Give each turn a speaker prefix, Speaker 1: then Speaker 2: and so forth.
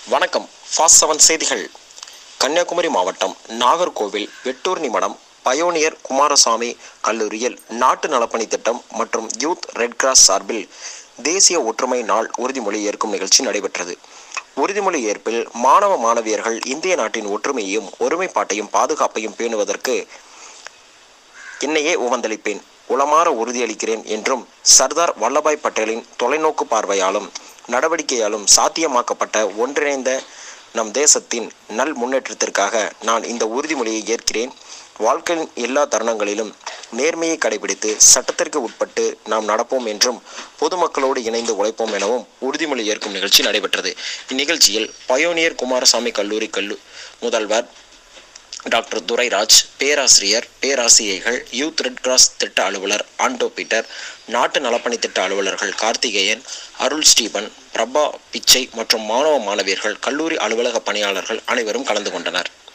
Speaker 1: வணக்கம். ஃபாஸ்ட் 7 செய்திகள். கன்னியாகுமரி மாவட்டம் நாகர்கோவில் வெட்டூர் நிமடம் பயோனியர் குமாரசாமி கல்லூரியில் நாட்டு நலப்பணி திட்டம் மற்றும் யூத் ரெட் கிராஸ் சார்பில் தேசிய ஒற்றுமை நாள் உறுதிமொழி ஏற்கும் நிகழ்ச்சி நடைபெற்றது. உறுதிமொழி ஏற்பில் மாணவ மாணவியர்கள் இந்திய நாட்டின் ஒற்றுமையையும் ஒருமைப்பாட்டையும் பாதுகாப்பையும் பேணுவதற்கு என்னையே உவந்தளிப்பேன், உளமாற உறுதியளிக்கிறேன் என்றும் சர்தார் வல்லபாய் பட்டேலின் தொலைநோக்கு பார்வையாலும் நடவடிக்கையாலும் சாத்தியமாக்கப்பட்ட ஒன்றிணைந்த நம் தேசத்தின் நல் முன்னேற்றத்திற்காக நான் இந்த உறுதிமொழியை ஏற்கிறேன். வாழ்க்கையின் எல்லா தருணங்களிலும் நேர்மையை கடைபிடித்து சட்டத்திற்கு உட்பட்டு நாம் நடப்போம் என்றும் பொதுமக்களோடு இணைந்து உழைப்போம் எனவும் உறுதிமொழி ஏற்கும் நிகழ்ச்சி நடைபெற்றது. இந்நிகழ்ச்சியில் பயோனியர் குமாரசாமி கல்லூரி முதல்வர் டாக்டர் துரைராஜ், பேராசிரியர், பேராசிரியைகள், யூத் ரெட் கிராஸ் திட்ட அலுவலர் ஆண்டோ பீட்டர், நாட்டு நலப்பணி திட்ட அலுவலர்கள் கார்த்திகேயன், அருள் ஸ்டீபன், பிரபா பிச்சை மற்றும் மாணவ மாணவியர்கள், கல்லூரி அலுவலக பணியாளர்கள் அனைவரும் கலந்து கொண்டனர்.